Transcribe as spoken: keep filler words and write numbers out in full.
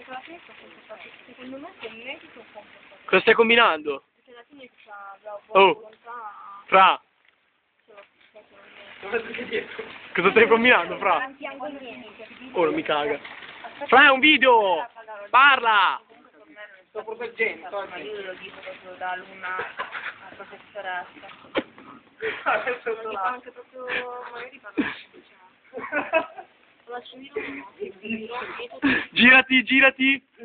la testa, secondo me se medico fa un po'. Cosa stai combinando? Perché alla fine c'ha Oh, volontà. Fra. Cosa stai combinando, Fra? Oh, non mi caga. Fra, è un video! Parla! Sto proteggendo. Ma io lo dico proprio da alunna a professoressa. Adesso Lo dico anche proprio, magari parlo diciamo. Lo lascio dire uno. Girati, girati!